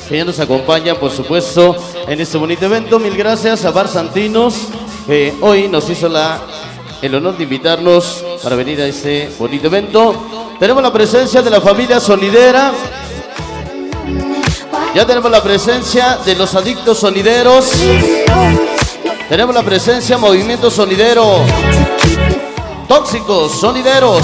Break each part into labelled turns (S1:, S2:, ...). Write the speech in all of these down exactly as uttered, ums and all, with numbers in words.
S1: que ya nos acompañan, por supuesto, en este bonito evento. Mil gracias a Bar Santinos, que hoy nos hizo la, el honor de invitarnos para venir a este bonito evento. Tenemos la presencia de la familia sonidera. Ya tenemos la presencia de los adictos sonideros. Tenemos la presencia Movimiento Sonidero, Tóxicos Sonideros,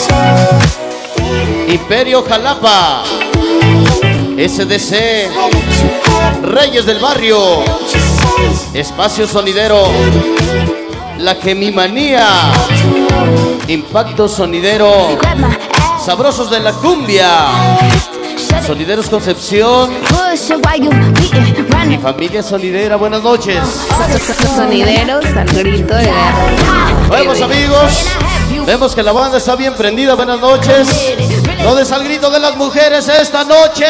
S1: Imperio Jalapa, S D C, Reyes del Barrio, Espacio Sonidero, La Gemimanía, Impacto Sonidero, Sabrosos de la Cumbia, Sonideros Concepción y familia sonidera. Buenas noches.
S2: Sonideros al grito de guerra.
S1: Vemos, amigos, vemos que la banda está bien prendida. Buenas noches. ¿Dónde está el grito de las mujeres esta noche?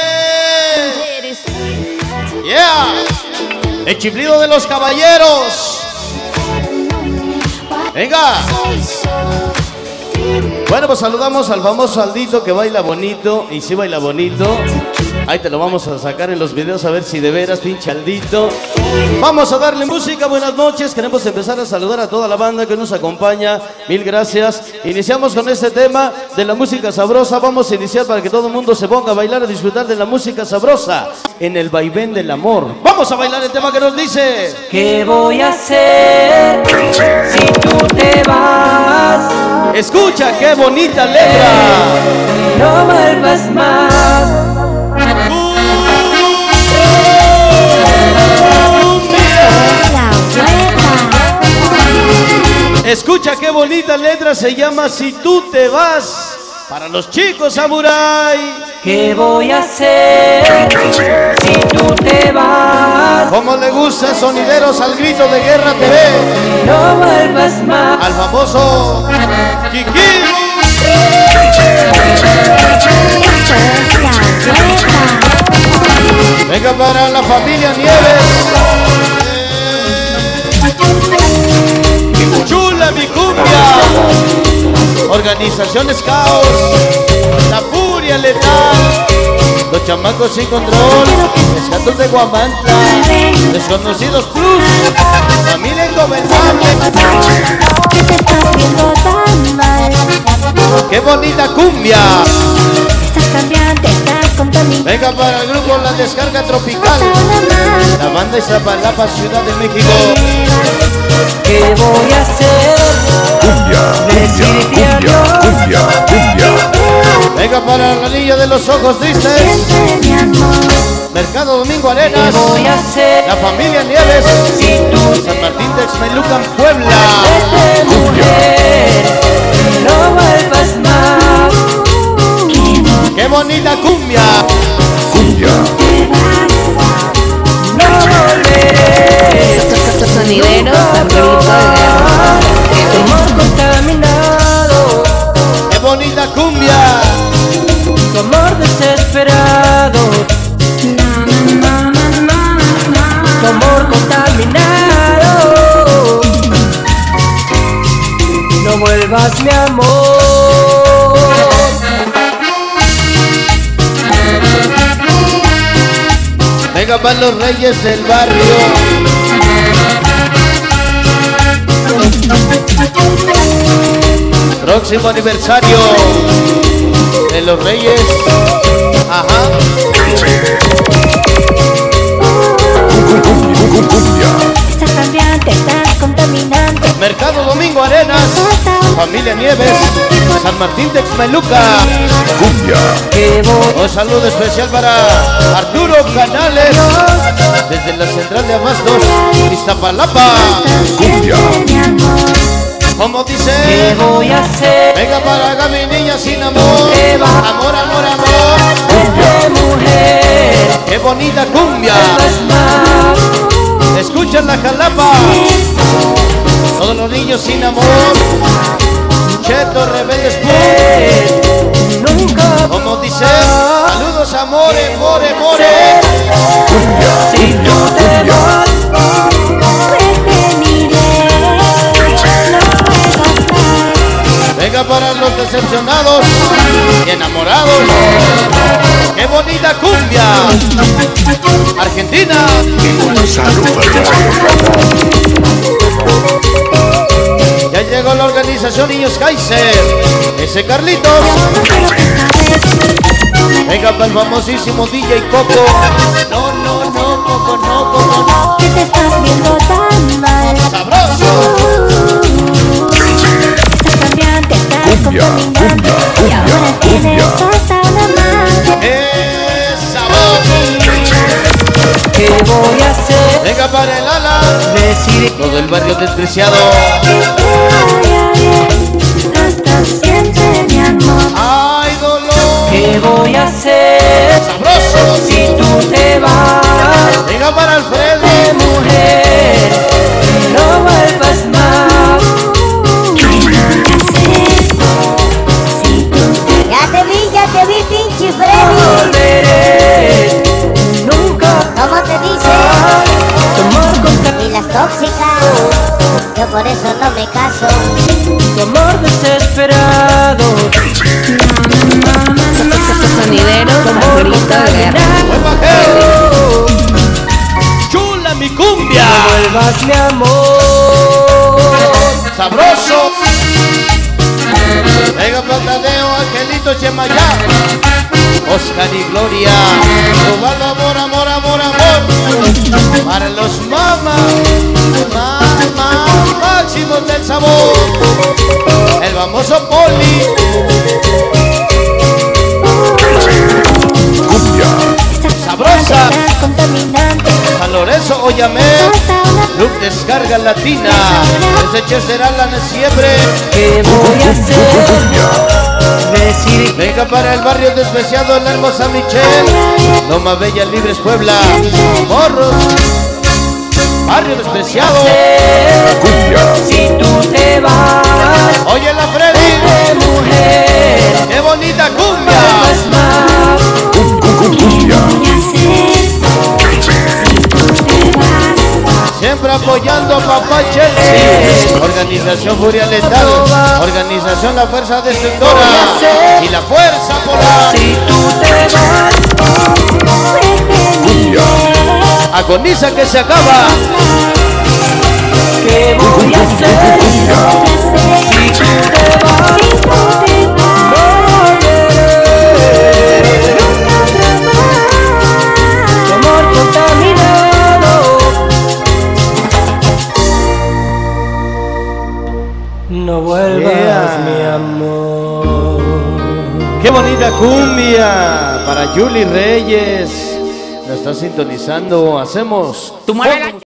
S1: Yeah. El chiflido de los caballeros. Venga. Bueno, pues saludamos al famoso Aldito, que baila bonito. Y sí baila bonito. Ahí te lo vamos a sacar en los videos a ver si de veras, pinche Aldito. Vamos a darle música. Buenas noches. Queremos empezar a saludar a toda la banda que nos acompaña. Mil gracias. Iniciamos con este tema de la música sabrosa. Vamos a iniciar para que todo el mundo se ponga a bailar, a disfrutar de la música sabrosa en el vaivén del amor. Vamos a bailar el tema que nos dice:
S3: ¿qué voy a hacer si tú te vas?
S1: Escucha qué bonita letra.
S3: No vuelvas más.
S1: Escucha qué bonita letra, se llama Si tú te vas. Para los chicos samurai.
S3: ¿Qué voy a hacer si tú te vas?
S1: Como le gusta Sonideros al grito de Guerra T V.
S3: No vuelvas más.
S1: Al famoso Kiki. Venga para la familia Nieves. Chula mi cumbia. Organización Scout, La Furia Letal, Los Chamacos Sin Control, Escatos de Guamantla, Desconocidos Plus, Familia Ingobernable. ¡Qué bonita cumbia! Venga para el grupo La Descarga Tropical, la banda Iztapalapa, Ciudad de México.
S3: ¿Qué voy a hacer?
S4: Cumbia, cumbia, cumbia, cumbia, cumbia.
S1: Venga para la Anillo de los Ojos Tristes, Mercado Domingo Arenas,
S3: ¿Qué voy a hacer?
S1: la familia Nieves,
S3: Si tú
S1: San Martín de Exmelucan, Puebla.
S3: Vete, mujer, no vuelvas más.
S1: ¡Qué bonita cumbia!
S4: Cumbia.
S3: No volveré.
S2: Sonideros al grito de guerra.
S3: Tu amor contaminado,
S1: ¡Qué bonita cumbia!
S3: tu amor desesperado, tu amor contaminado. No vuelvas, mi amor.
S1: Venga para los Reyes del Barrio. Próximo aniversario de los Reyes. Ajá.
S4: Cumbia.
S5: Estás cambiante, estás contaminante.
S1: Mercado Domingo Arenas, familia Nieves, San Martín de Exmeluca.
S4: Cumbia.
S3: Que voy
S1: Un saludo especial para Arturo Canales, desde la central de Abastos, Iztapalapa.
S4: Cumbia.
S1: Como
S3: ¿Qué
S1: dice,
S3: voy a hacer?
S1: venga para Gaby Niña sin amor.
S3: Te va.
S1: Amor, amor, amor.
S3: Vete, mujer,
S1: Qué bonita cumbia.
S3: vuelvas más.
S1: Escucha la Jalapa. Todos los niños sin amor. Cheto, Rebeldes Pum.
S3: Nunca
S1: Como dice, saludos amores, more, more.
S4: Cumbia.
S3: si tú te vas.
S1: Venga para los decepcionados y enamorados. ¡Qué bonita cumbia! Argentina.
S4: Saludos.
S1: Ya llegó la organización Niños Kaiser. Ese Carlitos. Venga para el famosísimo D J Coco. No, no, no, Coco, no, Coco, no.
S5: Que te estás viendo tan mal.
S1: Sabroso.
S5: Estás cambiante, estás
S4: Cumbia,
S5: contaminante.
S4: cumbia,
S5: Y ahora
S4: cumbia,
S5: tienes
S4: cumbia.
S5: hasta un amante.
S1: ¡Eh, sabor!
S3: ¿Qué voy a hacer?
S1: Venga para el ala.
S3: Decir
S1: Todo el barrio despreciado.
S5: Que te vaya bien. Hasta siempre, mi amor.
S1: ¡Ay, dolor!
S3: ¿qué voy a hacer?
S1: ¡Sabroso!
S3: Si tú te vas
S1: Venga para
S3: de
S1: Alfredo.
S3: mujer, no vuelvas más.
S6: Ya te vi, ya te vi, pinche
S3: No
S6: Freddy.
S3: volveré nunca.
S6: ¿Cómo te dice?
S3: Tu amor contra
S6: Y las tóxicas. Yo por eso no me caso.
S3: tu amor desesperado.
S2: Sonidero, San Grito de Guerra.
S1: ¡Buen bajero! ¡Chula mi cumbia!
S3: Vuelvas mi amor.
S1: ¡Sabroso! Venga para Tadeo, Angelito, Chemayá. Oscar y Gloria. Robando amor, amor, amor, amor. Para los mamas. Mamá, máximos del sabor. El famoso Poli.
S4: Cumbia,
S1: Sabrosa.
S5: Estás contaminante.
S1: San Lorenzo, Oyamé.
S5: Hasta una
S1: Club Descarga Latina. Ese che será la siempre.
S3: ¿Qué voy a hacer?
S4: cumbia,
S3: Decir
S1: Venga para el barrio despreciado, la hermosa Michelle. Loma Bella, Libres, Puebla. Morros. Barrio despreciado.
S4: cumbia,
S3: si tú te vas
S1: Oye la Freddy.
S3: de mujer,
S1: ¡Qué bonita cumbia!
S3: vuelvas más.
S4: cum- cum- cum- cumbia,
S1: Siempre apoyando a papá Chelsea. Organización Furia Letal. Organización La Fuerza Destructora. Y la Fuerza Polar.
S3: Si tú te vas,
S4: cumbia,
S1: Agoniza que se acaba.
S3: ¿qué voy a hacer? Si tú te vas, no volveré. Tu amor contaminado. No vuelvas,
S1: Yeah.
S3: mi amor.
S1: ¡Qué bonita cumbia! Para Julie Reyes. La está sintonizando. Hacemos.